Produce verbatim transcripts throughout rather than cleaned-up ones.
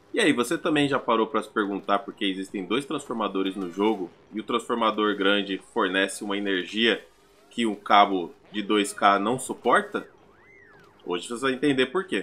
E aí, você também já parou para se perguntar por que existem dois transformadores no jogo e o transformador grande fornece uma energia que um cabo de dois K não suporta? Hoje você vai entender por quê.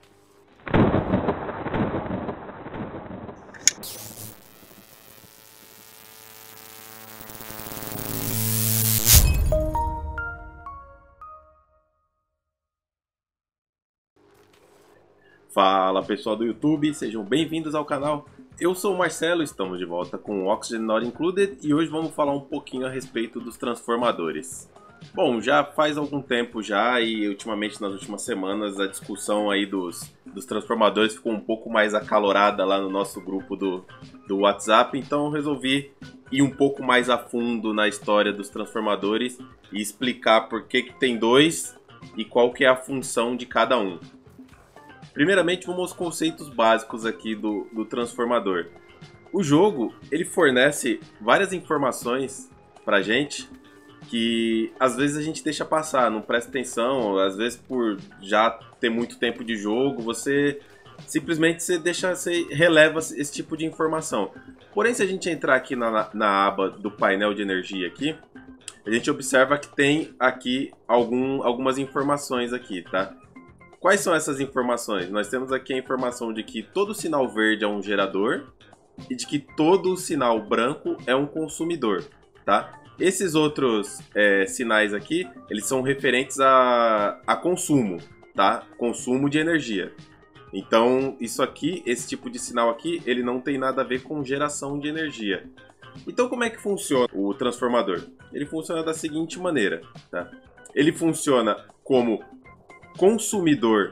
Fala pessoal do YouTube, sejam bem-vindos ao canal. Eu sou o Marcelo, estamos de volta com o Oxygen Not Included e hoje vamos falar um pouquinho a respeito dos transformadores. Bom, já faz algum tempo já e ultimamente nas últimas semanas a discussão aí dos, dos transformadores ficou um pouco mais acalorada lá no nosso grupo do, do WhatsApp, então eu resolvi ir um pouco mais a fundo na história dos transformadores e explicar por que, que tem dois e qual que é a função de cada um. Primeiramente, vamos aos conceitos básicos aqui do, do transformador. O jogo, ele fornece várias informações pra gente que às vezes a gente deixa passar, não presta atenção, às vezes por já ter muito tempo de jogo, você simplesmente você deixa, você releva esse tipo de informação. Porém, se a gente entrar aqui na, na aba do painel de energia aqui, a gente observa que tem aqui algum, algumas informações aqui, tá? Quais são essas informações? Nós temos aqui a informação de que todo sinal verde é um gerador e de que todo sinal branco é um consumidor, tá? Esses outros é, sinais aqui, eles são referentes a, a consumo, tá? Consumo de energia. Então, isso aqui, esse tipo de sinal aqui, ele não tem nada a ver com geração de energia. Então, como é que funciona o transformador? Ele funciona da seguinte maneira, tá? Ele funciona como consumidor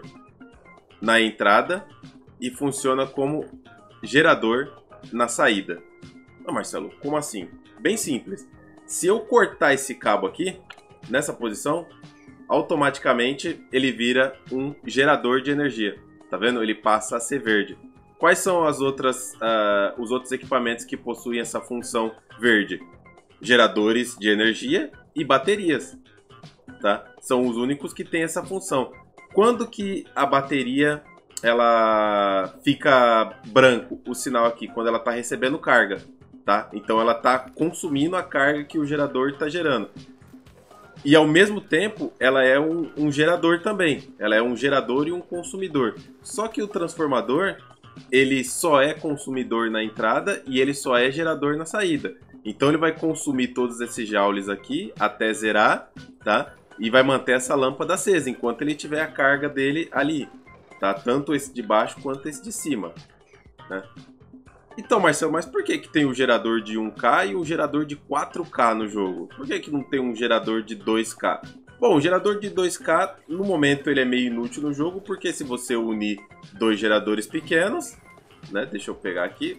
na entrada e funciona como gerador na saída. Ah, Marcelo, como assim? Bem simples. Se eu cortar esse cabo aqui, nessa posição, automaticamente ele vira um gerador de energia. Tá vendo? Ele passa a ser verde. Quais são as outras, uh, os outros equipamentos que possuem essa função verde? Geradores de energia e baterias. Tá? São os únicos que têm essa função. Quando que a bateria ela fica branco, o sinal aqui? Quando ela está recebendo carga, tá? Então ela está consumindo a carga que o gerador está gerando. E ao mesmo tempo ela é um, um gerador também. Ela é um gerador e um consumidor. Só que o transformador ele só é consumidor na entrada e ele só é gerador na saída. Então ele vai consumir todos esses joules aqui até zerar, tá? E vai manter essa lâmpada acesa enquanto ele tiver a carga dele ali, tá? Tanto esse de baixo quanto esse de cima, né? Então, Marcelo, mas por que que tem o gerador de um K e o gerador de quatro K no jogo? Por que que não tem um gerador de dois K? Bom, o gerador de dois K, no momento ele é meio inútil no jogo, porque se você unir dois geradores pequenos, né? Deixa eu pegar aqui.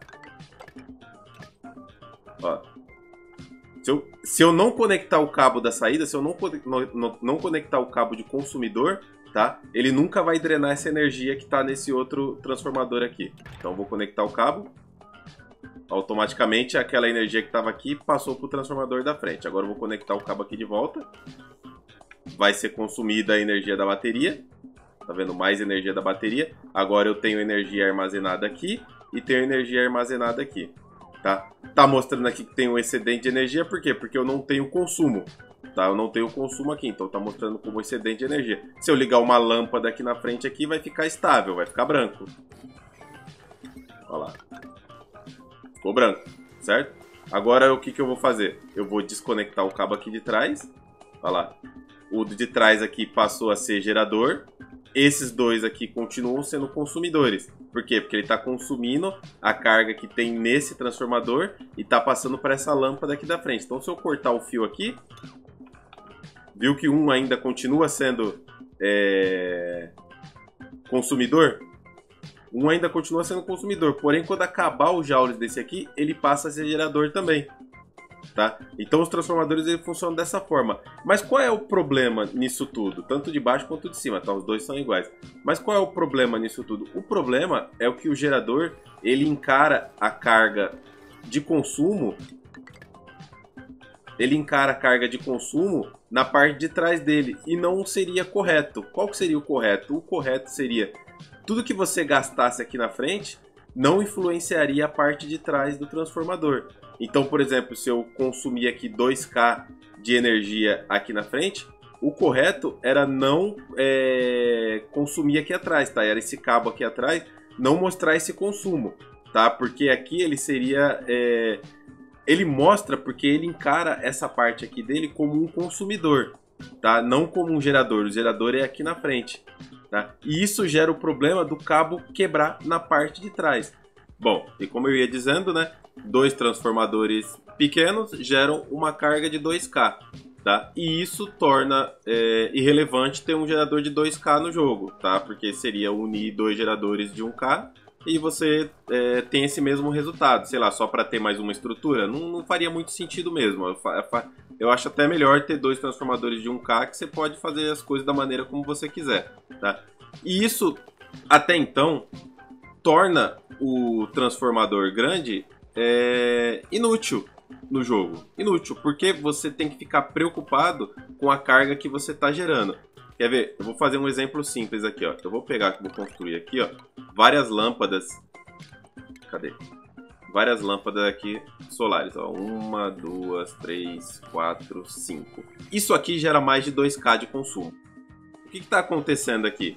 Ó. Se eu, se eu não conectar o cabo da saída, se eu não, não, não conectar o cabo de consumidor, tá? Ele nunca vai drenar essa energia que está nesse outro transformador aqui. Então eu vou conectar o cabo. Automaticamente aquela energia que estava aqui passou para o transformador da frente. Agora eu vou conectar o cabo aqui de volta. Vai ser consumida a energia da bateria. Tá vendo? Mais energia da bateria. Agora eu tenho energia armazenada aqui e tenho energia armazenada aqui. Tá? Tá mostrando aqui que tem um excedente de energia, por quê? Porque eu não tenho consumo, tá? Eu não tenho consumo aqui, então tá mostrando como excedente de energia. Se eu ligar uma lâmpada aqui na frente aqui, vai ficar estável, vai ficar branco. Olha lá. Ficou branco, certo? Agora o que que eu vou fazer? Eu vou desconectar o cabo aqui de trás. Olha lá. O de trás aqui passou a ser gerador. Esses dois aqui continuam sendo consumidores. Por quê? Porque ele está consumindo a carga que tem nesse transformador e está passando para essa lâmpada aqui da frente. Então, se eu cortar o fio aqui, viu que um ainda continua sendo é, consumidor? Um ainda continua sendo consumidor. Porém, quando acabar os joules desse aqui, ele passa a ser gerador também. Tá? Então os transformadores eles funcionam dessa forma. Mas qual é o problema nisso tudo? Tanto de baixo quanto de cima, tá? Os dois são iguais. Mas qual é o problema nisso tudo? O problema é o que o gerador ele encara a carga de consumo. Ele encara a carga de consumo na parte de trás dele e não seria correto. Qual que seria o correto? O correto seria tudo que você gastasse aqui na frente não influenciaria a parte de trás do transformador. Então, por exemplo, se eu consumir aqui dois K de energia aqui na frente, o correto era não é, consumir aqui atrás, tá? Era esse cabo aqui atrás, não mostrar esse consumo, tá? Porque aqui ele seria... É, ele mostra porque ele encara essa parte aqui dele como um consumidor, tá? Não como um gerador. O gerador é aqui na frente, tá? E isso gera o problema do cabo quebrar na parte de trás. Bom, e como eu ia dizendo, né? Dois transformadores pequenos geram uma carga de dois K, tá? E isso torna é, irrelevante ter um gerador de dois K no jogo, tá? Porque seria unir dois geradores de um K e você é, tem esse mesmo resultado, sei lá, só para ter mais uma estrutura, não, não faria muito sentido mesmo. Eu, eu acho até melhor ter dois transformadores de um K que você pode fazer as coisas da maneira como você quiser, tá? E isso, até então, torna o transformador grande é, inútil no jogo. Inútil, porque você tem que ficar preocupado com a carga que você está gerando. Quer ver? Eu vou fazer um exemplo simples aqui, ó. Eu vou pegar, vou construir aqui, ó, várias lâmpadas. Cadê? Várias lâmpadas aqui solares, ó. Uma, duas, três, quatro, cinco. Isso aqui gera mais de dois K de consumo. O que está acontecendo aqui?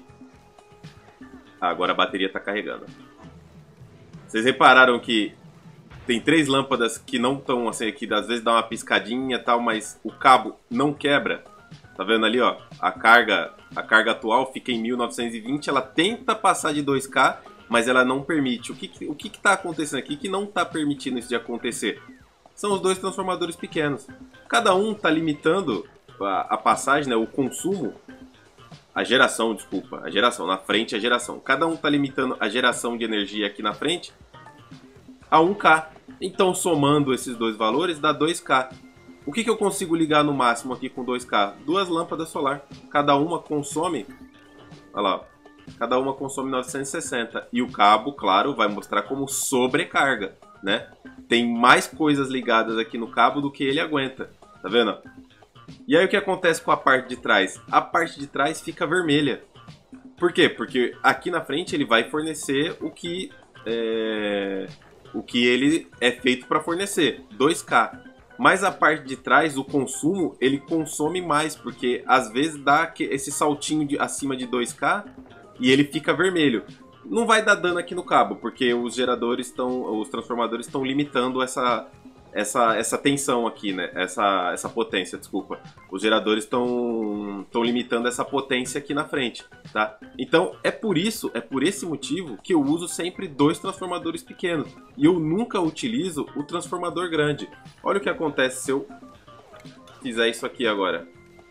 Ah, agora a bateria está carregando. Vocês repararam que tem três lâmpadas que não estão assim aqui, às vezes dá uma piscadinha e tal, mas o cabo não quebra. Tá vendo ali, ó? A carga, a carga atual fica em mil novecentos e vinte, ela tenta passar de dois K, mas ela não permite. O que o que que tá acontecendo aqui que não tá permitindo isso de acontecer? São os dois transformadores pequenos. Cada um tá limitando a, a passagem, né, o consumo, a geração, desculpa, a geração, na frente a geração. Cada um tá limitando a geração de energia aqui na frente a um K. Então, somando esses dois valores, dá dois K. O que, que eu consigo ligar no máximo aqui com dois K? Duas lâmpadas solar. Cada uma consome... Olha lá. Cada uma consome novecentos e sessenta. E o cabo, claro, vai mostrar como sobrecarga, né? Tem mais coisas ligadas aqui no cabo do que ele aguenta. Tá vendo? E aí o que acontece com a parte de trás? A parte de trás fica vermelha. Por quê? Porque aqui na frente ele vai fornecer o que... É... O que ele é feito para fornecer. dois K. Mas a parte de trás, o consumo, ele consome mais, porque às vezes dá esse saltinho de, acima de dois K e ele fica vermelho. Não vai dar dano aqui no cabo, porque os geradores estão, os transformadores estão limitando essa, essa, essa tensão aqui, né? Essa, essa potência, desculpa. Os geradores estão, estão limitando essa potência aqui na frente, tá? Então é por isso, é por esse motivo que eu uso sempre dois transformadores pequenos. E eu nunca utilizo o transformador grande. Olha o que acontece se eu fizer isso aqui agora.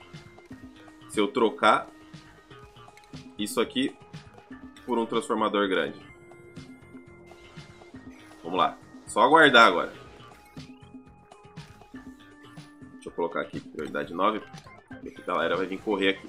Se eu trocar isso aqui por um transformador grande. Vamos lá. Só aguardar agora. Deixa eu colocar aqui prioridade nove. Porque a galera vai vir correr aqui.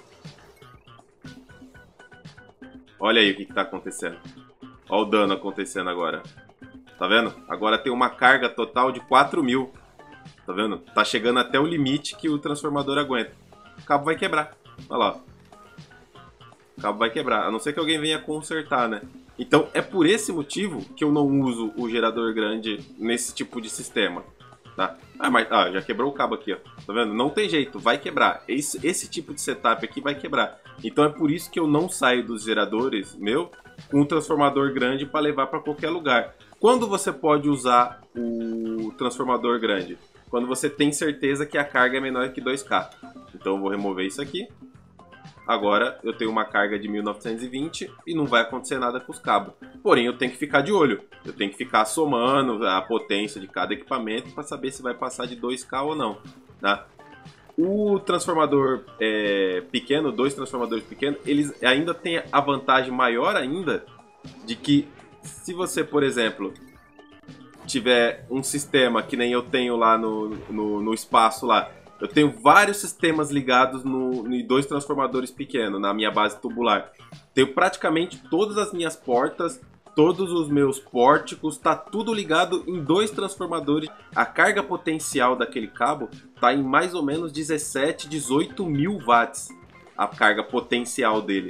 Olha aí o que está acontecendo. Olha o dano acontecendo agora. Tá vendo? Agora tem uma carga total de quatro mil. Tá vendo? Tá chegando até o limite que o transformador aguenta. O cabo vai quebrar. Olha lá. O cabo vai quebrar. A não ser que alguém venha consertar, né? Então é por esse motivo que eu não uso o gerador grande nesse tipo de sistema. Tá? Ah, mas ah, já quebrou o cabo aqui, ó. Tá vendo? Não tem jeito, vai quebrar. Esse, esse tipo de setup aqui vai quebrar. Então é por isso que eu não saio dos geradores, meu, com um transformador grande para levar para qualquer lugar. Quando você pode usar o transformador grande? Quando você tem certeza que a carga é menor que dois K. Então eu vou remover isso aqui. Agora eu tenho uma carga de mil novecentos e vinte e não vai acontecer nada com os cabos. Porém, eu tenho que ficar de olho. Eu tenho que ficar somando a potência de cada equipamento para saber se vai passar de dois K ou não. Tá? O transformador é, pequeno, dois transformadores pequenos, eles ainda têm a vantagem maior ainda de que se você, por exemplo, tiver um sistema que nem eu tenho lá no, no, no espaço lá, eu tenho vários sistemas ligados no, em dois transformadores pequenos, na minha base tubular. Tenho praticamente todas as minhas portas, todos os meus pórticos, tá tudo ligado em dois transformadores. A carga potencial daquele cabo tá em mais ou menos dezessete, dezoito mil watts. A carga potencial dele.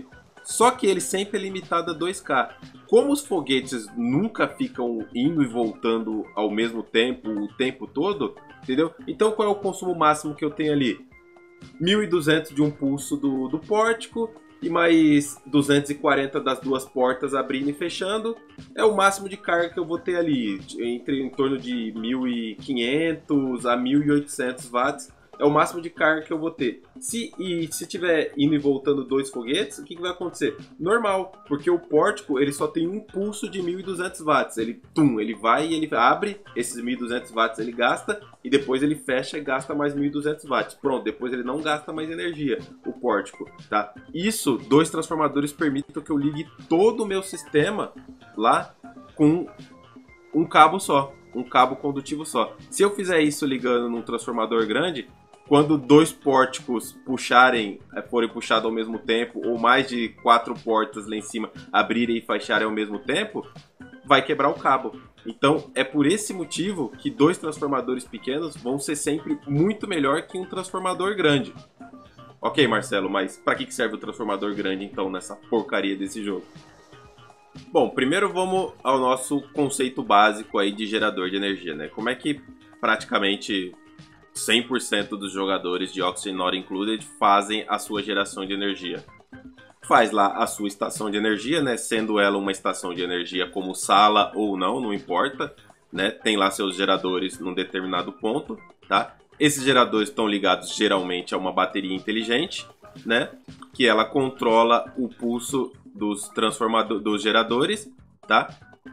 Só que ele sempre é limitado a dois K. Como os foguetes nunca ficam indo e voltando ao mesmo tempo, o tempo todo, entendeu? Então qual é o consumo máximo que eu tenho ali? mil e duzentos de um pulso do, do pórtico e mais duzentos e quarenta das duas portas abrindo e fechando. É o máximo de carga que eu vou ter ali, entre em torno de mil e quinhentos a mil e oitocentos watts. É o máximo de carga que eu vou ter. Se, e se tiver indo e voltando dois foguetes, o que, que vai acontecer? Normal, porque o pórtico ele só tem um pulso de mil e duzentos watts. Ele, tum, ele vai e ele abre, esses mil e duzentos watts ele gasta, e depois ele fecha e gasta mais mil e duzentos watts. Pronto, depois ele não gasta mais energia, o pórtico. Tá? Isso, dois transformadores permitem que eu ligue todo o meu sistema lá com um cabo só. Um cabo condutivo só. Se eu fizer isso ligando num transformador grande, quando dois pórticos puxarem, forem puxados ao mesmo tempo, ou mais de quatro portas lá em cima abrirem e fecharem ao mesmo tempo, vai quebrar o cabo. Então é por esse motivo que dois transformadores pequenos vão ser sempre muito melhor que um transformador grande. Ok, Marcelo, mas para que serve o transformador grande então nessa porcaria desse jogo? Bom, primeiro vamos ao nosso conceito básico aí de gerador de energia, né? Como é que praticamente cem por cento dos jogadores de Oxygen Not Included fazem a sua geração de energia? Faz lá a sua estação de energia, né? Sendo ela uma estação de energia como sala ou não, não importa, né? Tem lá seus geradores num determinado ponto, tá? Esses geradores estão ligados geralmente a uma bateria inteligente, né? Que ela controla o pulso dos transformadores, dos geradores, tá?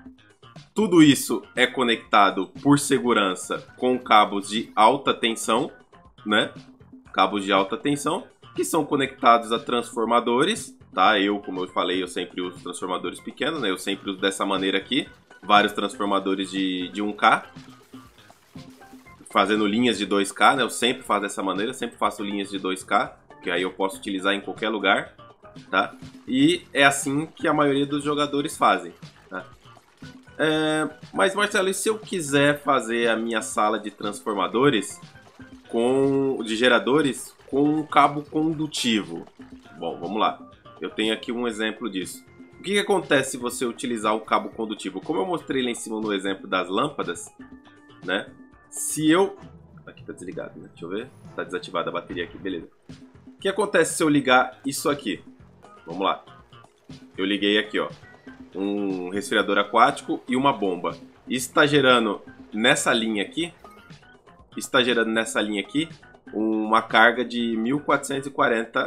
Tudo isso é conectado por segurança com cabos de alta tensão, né? Cabos de alta tensão que são conectados a transformadores, tá? Eu, como eu falei, eu sempre uso transformadores pequenos, né? Eu sempre uso dessa maneira aqui, vários transformadores de, de um K, fazendo linhas de dois K, né? Eu sempre faço dessa maneira, sempre faço linhas de dois K, que aí eu posso utilizar em qualquer lugar, tá? E é assim que a maioria dos jogadores fazem, tá? É, mas Marcelo, e se eu quiser fazer a minha sala de transformadores com de geradores com um cabo condutivo? Bom, vamos lá. Eu tenho aqui um exemplo disso. O que, que acontece se você utilizar o cabo condutivo? Como eu mostrei lá em cima no exemplo das lâmpadas, né? Se eu... Aqui tá desligado, né? Deixa eu ver. Tá desativada a bateria aqui, beleza. O que acontece se eu ligar isso aqui? Vamos lá. Eu liguei aqui, ó, um resfriador aquático e uma bomba. Isso está gerando nessa linha aqui, está gerando nessa linha aqui uma carga de mil quatrocentos e quarenta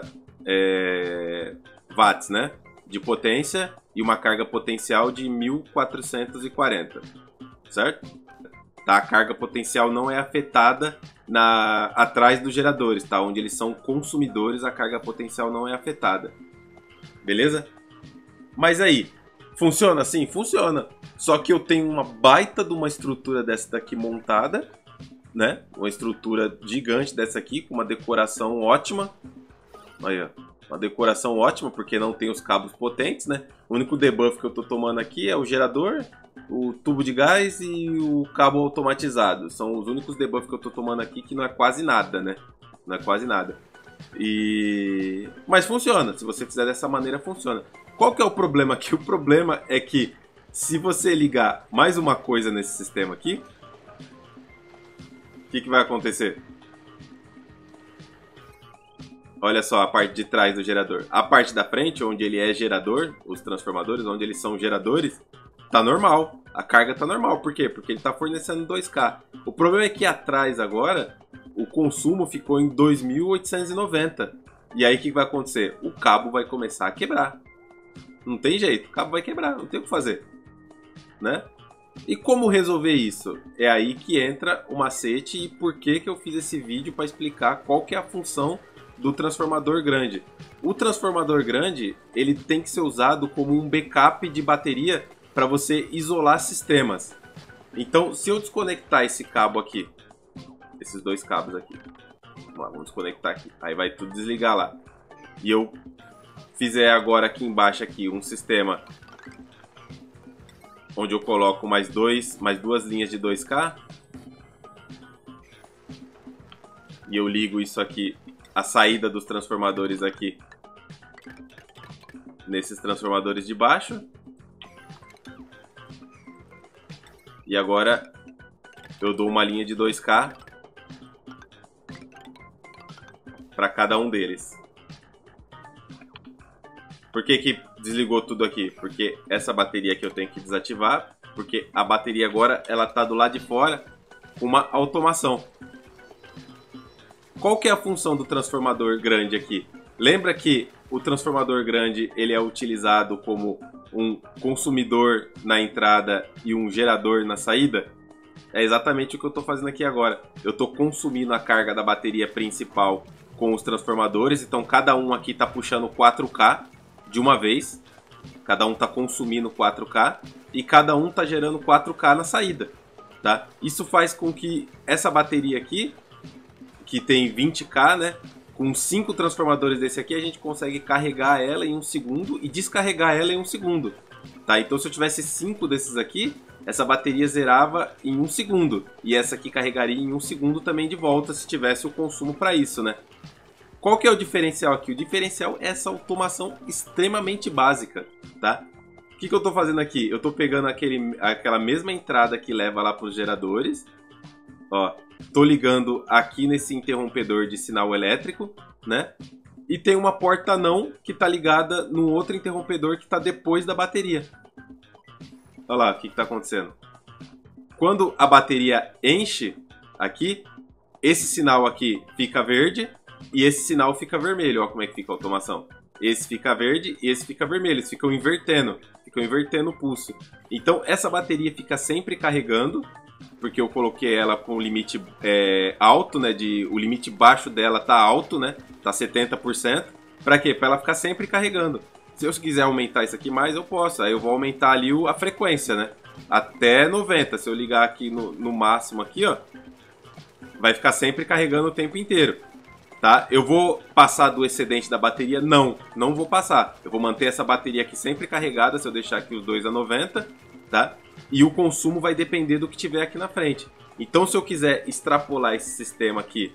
é, watts, né, de potência, e uma carga potencial de mil quatrocentos e quarenta, certo? Tá? A carga potencial não é afetada na, atrás dos geradores, tá? Onde eles são consumidores, a carga potencial não é afetada. Beleza? Mas aí, funciona assim? Funciona. Só que eu tenho uma baita de uma estrutura dessa daqui montada, né? Uma estrutura gigante dessa aqui, com uma decoração ótima. Aí, ó. Uma decoração ótima, porque não tem os cabos potentes, né? O único debuff que eu tô tomando aqui é o gerador, o tubo de gás e o cabo automatizado. São os únicos debuffs que eu tô tomando aqui, que não é quase nada, né? Não é quase nada. E... Mas funciona, se você fizer dessa maneira, funciona. Qual que é o problema aqui? O problema é que se você ligar mais uma coisa nesse sistema aqui, o que, que vai acontecer? Olha só a parte de trás do gerador. A parte da frente, onde ele é gerador, os transformadores, onde eles são geradores, tá normal. A carga tá normal. Por quê? Porque ele tá fornecendo dois K. O problema é que atrás agora, o consumo ficou em dois mil oitocentos e noventa. E aí o que vai acontecer? O cabo vai começar a quebrar. Não tem jeito, o cabo vai quebrar, não tem o que fazer, né? E como resolver isso? É aí que entra o macete e por que que eu fiz esse vídeo para explicar qual que é a função do transformador grande. O transformador grande, ele tem que ser usado como um backup de bateria para você isolar sistemas. Então, se eu desconectar esse cabo aqui, esses dois cabos aqui, vamos lá, vamos desconectar aqui, aí vai tudo desligar lá. E eu fizer agora aqui embaixo aqui um sistema onde eu coloco mais dois, mais duas linhas de dois K e eu ligo isso aqui, a saída dos transformadores aqui nesses transformadores de baixo. E agora eu dou uma linha de dois K para cada um deles. Por que que desligou tudo aqui? Porque essa bateria aqui eu tenho que desativar, porque a bateria agora ela tá do lado de fora com uma automação. Qual que é a função do transformador grande aqui? Lembra que o transformador grande ele é utilizado como um consumidor na entrada e um gerador na saída? É exatamente o que eu estou fazendo aqui agora. Eu estou consumindo a carga da bateria principal com os transformadores. Então cada um aqui está puxando quatro K de uma vez. Cada um está consumindo quatro K e cada um está gerando quatro K na saída. Tá? Isso faz com que essa bateria aqui, que tem vinte K, né? Com cinco transformadores desse aqui, a gente consegue carregar ela em um segundo e descarregar ela em um segundo. Tá? Então, se eu tivesse cinco desses aqui, essa bateria zerava em um segundo. E essa aqui carregaria em um segundo também de volta, se tivesse o consumo para isso, né? Qual que é o diferencial aqui? O diferencial é essa automação extremamente básica, tá? O que que eu estou fazendo aqui? Eu estou pegando aquele, aquela mesma entrada que leva lá para os geradores. Ó, tô ligando aqui nesse interrompedor de sinal elétrico, né? E tem uma porta não que tá ligada no outro interrompedor que tá depois da bateria. Olha lá o que que tá acontecendo. Quando a bateria enche aqui, esse sinal aqui fica verde e esse sinal fica vermelho. Olha como é que fica a automação. Esse fica verde e esse fica vermelho. Eles ficam invertendo, ficam invertendo o pulso. Então essa bateria fica sempre carregando, porque eu coloquei ela com o limite é, alto, né? De, o limite baixo dela tá alto, né? Tá setenta por cento. Pra quê? Pra ela ficar sempre carregando. Se eu quiser aumentar isso aqui mais, eu posso. Aí eu vou aumentar ali o, a frequência, né? Até noventa. Se eu ligar aqui no, no máximo aqui, ó, vai ficar sempre carregando o tempo inteiro. Tá? Eu vou passar do excedente da bateria? Não, não vou passar. Eu vou manter essa bateria aqui sempre carregada, se eu deixar aqui os dois a noventa, tá? E o consumo vai depender do que tiver aqui na frente. Então, se eu quiser extrapolar esse sistema aqui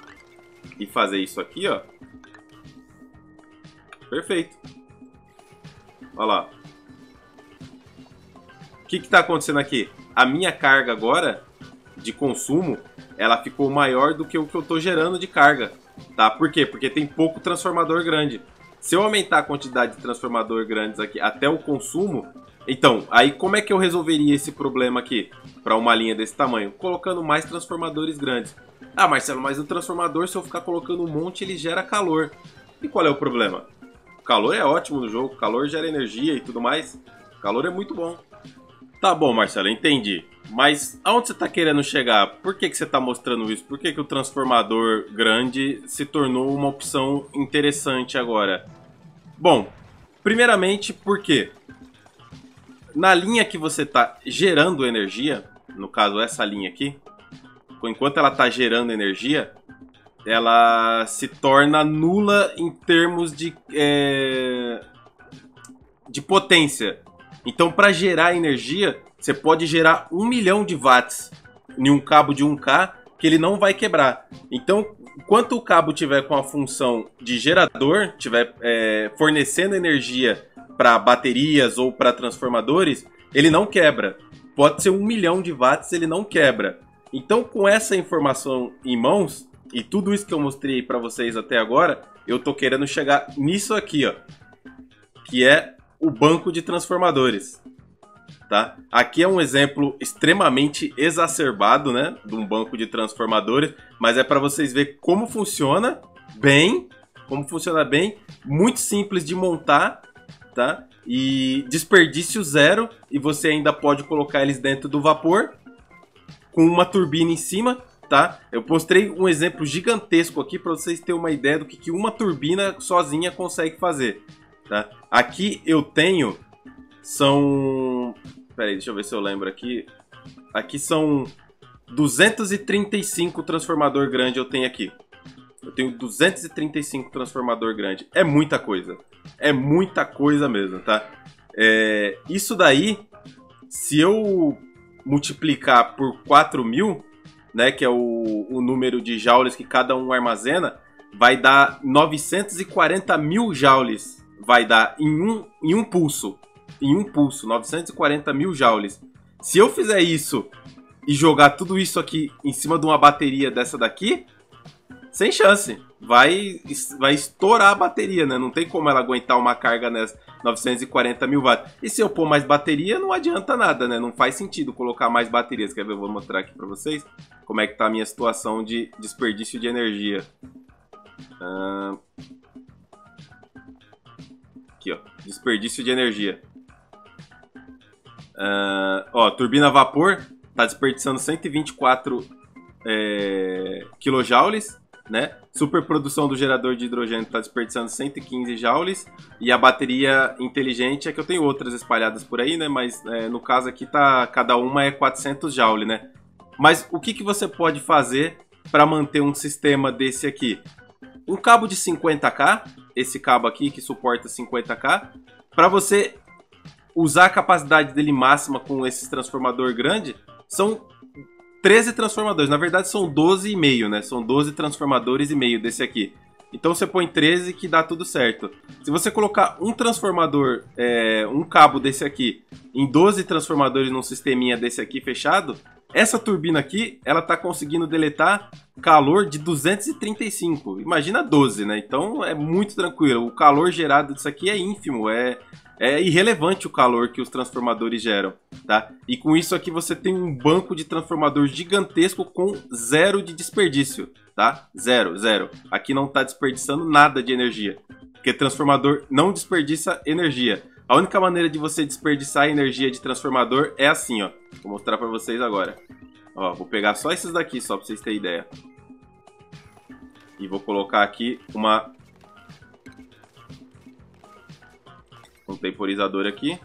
e fazer isso aqui, ó. Perfeito. Olha lá. O que está acontecendo aqui? A minha carga agora de consumo, ela ficou maior do que o que eu estou gerando de carga. Tá? Por quê? Porque tem pouco transformador grande. Se eu aumentar a quantidade de transformador grandes aqui até o consumo, então, aí como é que eu resolveria esse problema aqui para uma linha desse tamanho? Colocando mais transformadores grandes. Ah, Marcelo, mas o transformador, se eu ficar colocando um monte, ele gera calor. E qual é o problema? O calor é ótimo no jogo, o calor gera energia e tudo mais. O calor é muito bom. Tá bom, Marcelo, entendi. Mas aonde você está querendo chegar? Por que que você está mostrando isso? Por que que o transformador grande se tornou uma opção interessante agora? Bom, primeiramente porque na linha que você está gerando energia, no caso essa linha aqui, enquanto ela está gerando energia, ela se torna nula em termos de, é, de potência. Então, para gerar energia, você pode gerar um milhão de watts em um cabo de um K que ele não vai quebrar. Então, enquanto o cabo tiver com a função de gerador, tiver é, fornecendo energia para baterias ou para transformadores, ele não quebra. Pode ser um milhão de watts, ele não quebra. Então, com essa informação em mãos e tudo isso que eu mostrei para vocês até agora, eu tô querendo chegar nisso aqui, ó, que é o banco de transformadores. Tá? Aqui é um exemplo extremamente exacerbado, né, de um banco de transformadores, mas é para vocês verem como funciona bem, como funciona bem, muito simples de montar, tá? E desperdício zero, e você ainda pode colocar eles dentro do vapor com uma turbina em cima, tá? Eu mostrei um exemplo gigantesco aqui para vocês terem uma ideia do que, que uma turbina sozinha consegue fazer, tá? Aqui eu tenho são... Peraí, deixa eu ver se eu lembro aqui. Aqui são duzentos e trinta e cinco transformador grande eu tenho aqui. Eu tenho duzentos e trinta e cinco transformador grande. É muita coisa. É muita coisa mesmo, tá? É... Isso daí, se eu multiplicar por quatro mil, né, que é o, o número de joules que cada um armazena, vai dar novecentos e quarenta mil joules vai dar em um, em um pulso, em um pulso, novecentos e quarenta mil joules. Se eu fizer isso e jogar tudo isso aqui em cima de uma bateria dessa daqui, sem chance. Vai, vai estourar a bateria, né? Não tem como ela aguentar uma carga nessa novecentos e quarenta mil watts. E se eu pôr mais bateria, não adianta nada, né? Não faz sentido colocar mais baterias. Quer ver? Eu vou mostrar aqui pra vocês como é que tá a minha situação de desperdício de energia. Ah... Aqui, ó. Desperdício de energia. Ah... Ó, turbina a vapor tá desperdiçando cento e vinte e quatro é... quilojoules. Né? Superprodução do gerador de hidrogênio está desperdiçando cento e quinze joules. E a bateria inteligente é que eu tenho outras espalhadas por aí, né? Mas é, no caso aqui tá, cada uma é quatrocentos joules, né? Mas o que, que você pode fazer para manter um sistema desse aqui? Um cabo de cinquenta K, esse cabo aqui que suporta cinquenta K, para você usar a capacidade dele máxima com esse transformador grande, são treze transformadores, na verdade são doze e meio, né? São doze transformadores e meio desse aqui. Então você põe treze que dá tudo certo. Se você colocar um transformador, é, um cabo desse aqui, em doze transformadores num sisteminha desse aqui fechado, essa turbina aqui, ela tá conseguindo deletar calor de duzentos e trinta e cinco. Imagina doze, né? Então é muito tranquilo. O calor gerado disso aqui é ínfimo, é... É irrelevante o calor que os transformadores geram, tá? E com isso aqui você tem um banco de transformador gigantesco com zero de desperdício, tá? Zero, zero. Aqui não está desperdiçando nada de energia, porque transformador não desperdiça energia. A única maneira de você desperdiçar energia de transformador é assim, ó. Vou mostrar para vocês agora. Ó, vou pegar só esses daqui, só para vocês terem ideia. E vou colocar aqui uma... um temporizador aqui.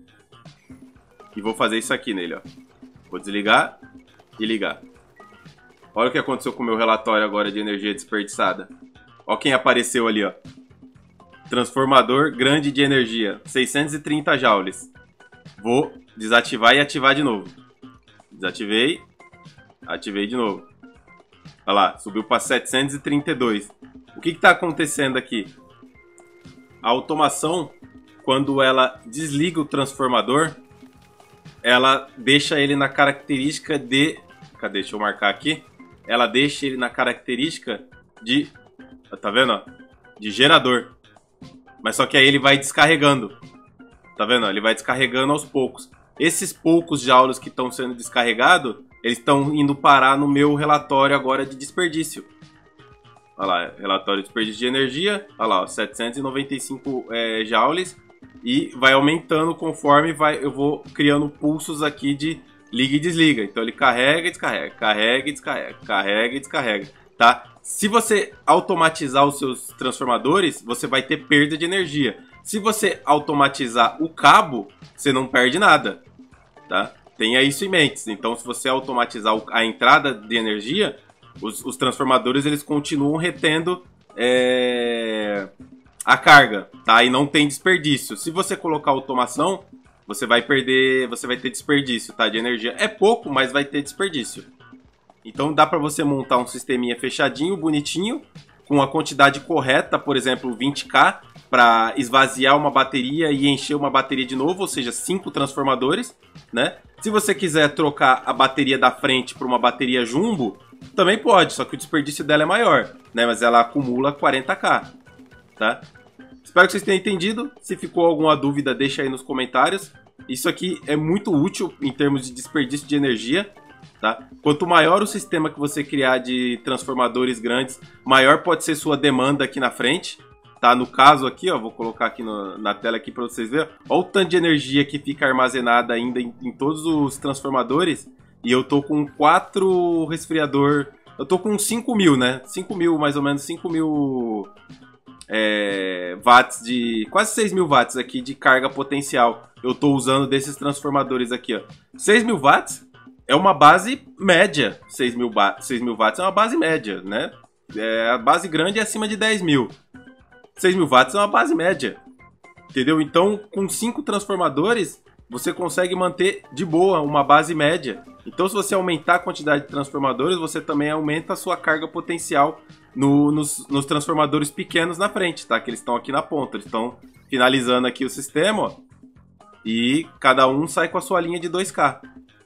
E vou fazer isso aqui nele, ó. Vou desligar e ligar. Olha o que aconteceu com o meu relatório agora de energia desperdiçada. Olha quem apareceu ali, ó. Transformador grande de energia. seiscentos e trinta joules. Vou desativar e ativar de novo. Desativei. Ativei de novo. Olha lá, subiu para setecentos e trinta e dois. O que está acontecendo aqui? A automação... Quando ela desliga o transformador, ela deixa ele na característica de... Cadê? Deixa eu marcar aqui. Ela deixa ele na característica de... Tá vendo? De gerador. Mas só que aí ele vai descarregando. Tá vendo? Ele vai descarregando aos poucos. Esses poucos joules que estão sendo descarregados, eles estão indo parar no meu relatório agora de desperdício. Olha lá, relatório de desperdício de energia. Olha lá, ó, setecentos e noventa e cinco é, joules. E vai aumentando conforme vai, eu vou criando pulsos aqui de liga e desliga. Então ele carrega e descarrega, carrega e descarrega, carrega e descarrega, tá? Se você automatizar os seus transformadores, você vai ter perda de energia. Se você automatizar o cabo, você não perde nada, tá? Tenha isso em mente. Então se você automatizar a entrada de energia, os, os transformadores eles continuam retendo... É... a carga, tá? E não tem desperdício. Se você colocar automação, você vai perder, você vai ter desperdício, tá? De energia. É pouco, mas vai ter desperdício. Então dá para você montar um sisteminha fechadinho, bonitinho, com a quantidade correta, por exemplo, vinte K, para esvaziar uma bateria e encher uma bateria de novo, ou seja, cinco transformadores, né? Se você quiser trocar a bateria da frente por uma bateria jumbo, também pode, só que o desperdício dela é maior, né? Mas ela acumula quarenta K. Tá? Espero que vocês tenham entendido. Se ficou alguma dúvida, deixa aí nos comentários. Isso aqui é muito útil em termos de desperdício de energia, tá? Quanto maior o sistema que você criar de transformadores grandes, maior pode ser sua demanda aqui na frente, tá? No caso aqui, ó, vou colocar aqui no, na tela aqui para vocês verem. Olha o tanto de energia que fica armazenada ainda em, em todos os transformadores. E eu tô com quatro resfriador. Eu tô com cinco mil, né? cinco mil, mais ou menos cinco mil... É, watts de... quase seis mil watts aqui de carga potencial. Eu estou usando desses transformadores aqui, ó. seis mil watts é uma base média. seis mil watts é uma base média, né? É, a base grande é acima de dez mil. seis mil watts é uma base média. Entendeu? Então, com cinco transformadores, você consegue manter de boa uma base média. Então, se você aumentar a quantidade de transformadores, você também aumenta a sua carga potencial no, nos, nos transformadores pequenos na frente, tá? Que eles estão aqui na ponta. Eles estão finalizando aqui o sistema, ó, e cada um sai com a sua linha de dois K.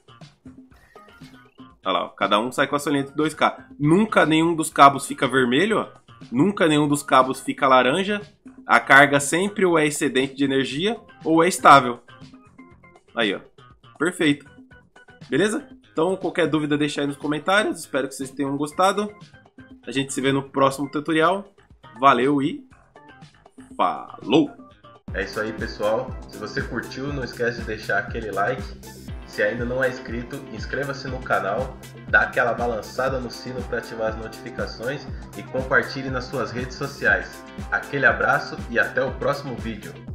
Olha lá, ó, cada um sai com a sua linha de dois K. Nunca nenhum dos cabos fica vermelho, ó. Nunca nenhum dos cabos fica laranja. A carga sempre ou é excedente de energia ou é estável. Aí, ó. Perfeito. Beleza? Então, qualquer dúvida deixa aí nos comentários. Espero que vocês tenham gostado. A gente se vê no próximo tutorial. Valeu e falou! É isso aí, pessoal. Se você curtiu, não esquece de deixar aquele like. Se ainda não é inscrito, inscreva-se no canal, dá aquela balançada no sino para ativar as notificações e compartilhe nas suas redes sociais. Aquele abraço e até o próximo vídeo.